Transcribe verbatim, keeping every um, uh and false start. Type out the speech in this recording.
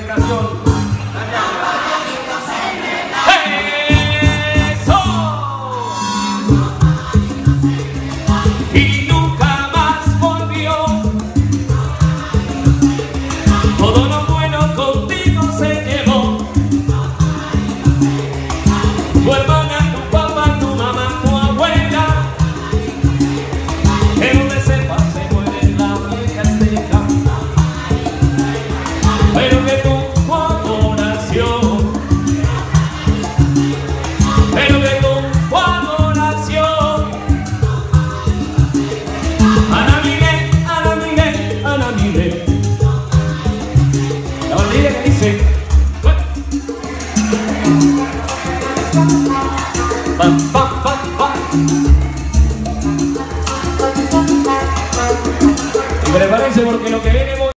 celebración. Y nunca más volvió. Todo lo bueno contigo se llevó. Tu hermana, tu papá, tu mamá, tu abuela. Que donde se pase muere la vieja seca. Pero que tu adoración, pero que tu adoración. Ana Miguel, Ana Miguel, Ana Miguel. La batería que dice pa, pa, pa, pa.